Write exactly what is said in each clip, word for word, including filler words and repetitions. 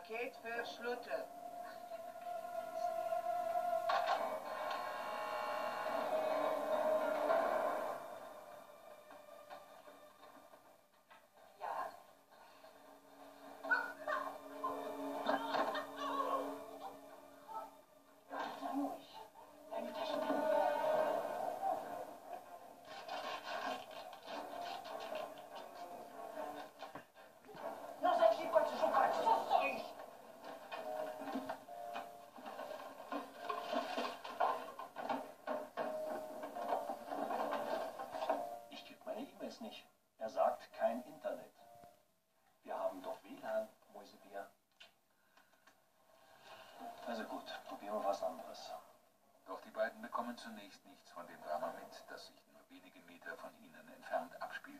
Paket für Schlutte. Nicht. Er sagt kein Internet. Wir haben doch W L A N, Mäusebier. Also gut, probieren wir was anderes. Doch die beiden bekommen zunächst nichts von dem Drama mit, das sich nur wenige Meter von ihnen entfernt abspielt.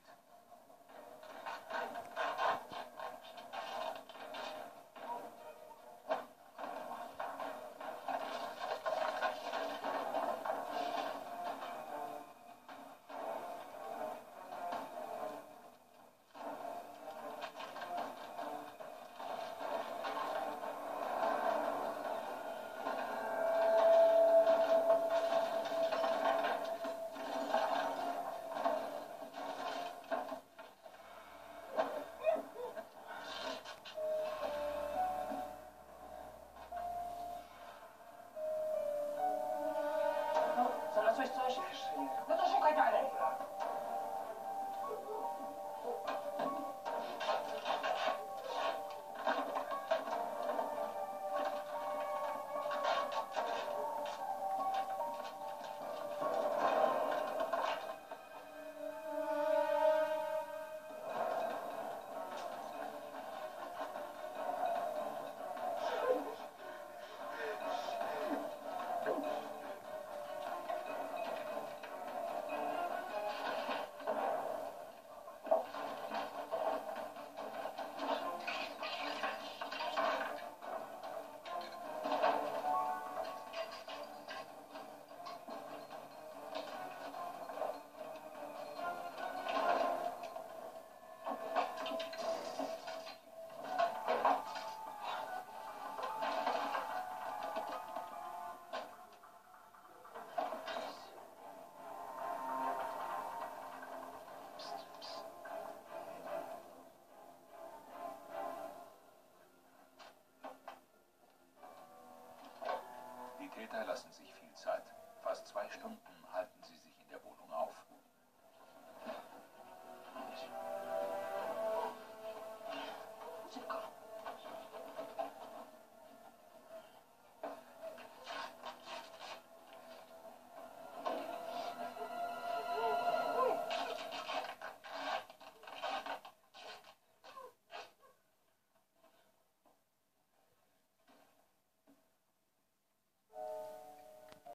Coś, coś. No to szukaj dalej. Die Täter lassen sich viel Zeit, fast zwei Stunden.